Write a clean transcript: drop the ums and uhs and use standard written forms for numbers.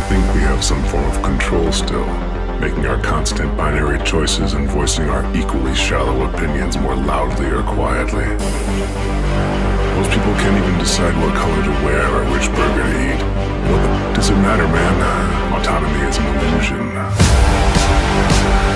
think we have some form of control still, making our constant binary choices and voicing our equally shallow opinions more loudly or quietly. Most people can't even decide what color to wear or which burger to eat. What does it matter, man? Autonomy is an illusion.